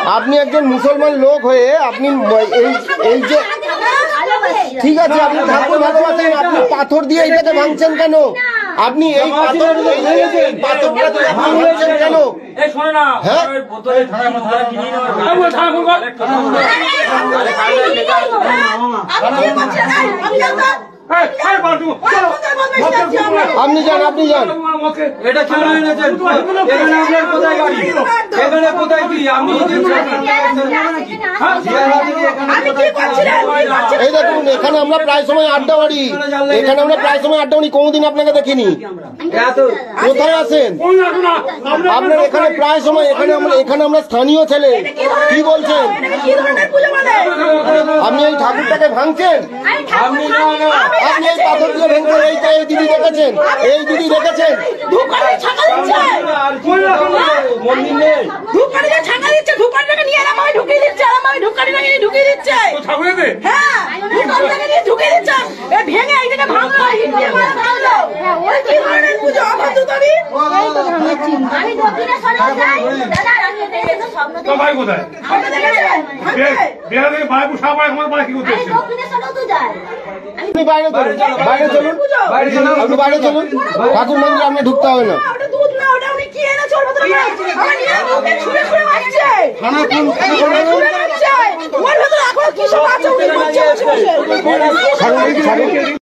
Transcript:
আপনি একজন মুসলমান লোক হয়ে আপনি এই যে ঠিক আছে আপনি ঠাকুর ভালোবাসেন, আপনি পাথর দিয়ে এটাকে ভাঙছেন কেন? আপনি এই পাথরটা ভাঙছেন কেন? হ্যাঁ আপনি যান, আপনি যান। এটা কেন এনেছেন? এখানে আপনার কোথায় গাড়ি? এখানে কোথায় কি? আপনি এই দেখুন, এখানে আমরা প্রায় সময় আড্ডা মারি, এখানে আমরা প্রায় সময় আড্ডা মারি, কোনোদিন আপনাকে দেখিনি। কোথায় আছেন আপনার? এখানে প্রায় সময় এখানে আমরা স্থানীয় ছেলে। কি বলছেন? আপনি এই ঠাকুরটাকে ভাঙছেন, আপনি এই পাথর দিয়ে ভেঙে এই দিদি দেখেছেন, এই দিদি দেখেছেন আপনি বাইরে চলুন, বাইরে চলুন, আপনি বাইরে চলুন, ঠাকুর মন্দিরে আপনি ঢুকতে হবে না।